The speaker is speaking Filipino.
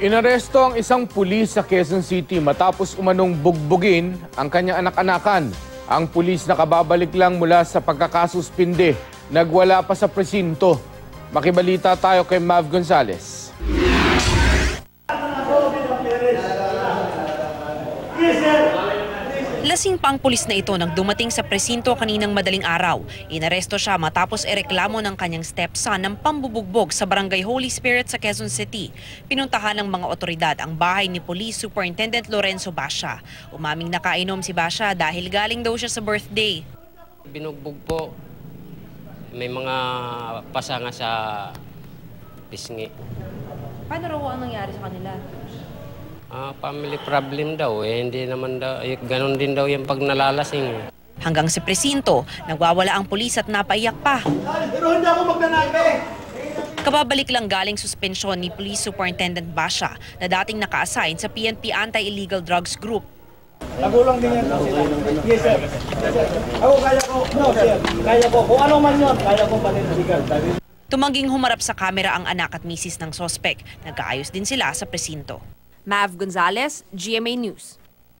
Inaresto ang isang pulis sa Quezon City matapos umanong bugbugin ang kanyang anak-anakan. Ang pulis nakababalik lang mula sa pagkakasuspinde. Nagwala pa sa presinto. Makibalita tayo kay Mav Gonzales. Lasing pa ang pulis na ito nang dumating sa presinto kaninang madaling araw. Inaresto siya matapos ireklamo ng kanyang stepson ng pambubugbog sa Barangay Holy Spirit sa Quezon City. Pinuntahan ng mga otoridad ang bahay ni Police Superintendent Lorenzo Basha. Umaming nakainom si Basha dahil galing daw siya sa birthday. Binugbog po. May mga pasanga sa pisngi. Paano raw ang nangyari sa kanila? Family problem daw. Hindi naman daw. Ganon din daw yung pag nalalasing. Hanggang sa presinto, nagwawala ang pulis at napaiyak pa. Pero hindi ako magnanakaw. Kababalik lang galing suspensyon ni Police Superintendent Basha na dating naka-assign sa PNP Anti-Illegal Drugs Group. Nagulang din yan po sila. Yes, sir. Ako kaya ko. No, sir. Kaya ko. Kung ano man yun, kaya ko panindigan. Tumangging humarap sa kamera ang anak at misis ng sospek. Nagkaayos din sila sa presinto. Mav Gonzales, GMA News.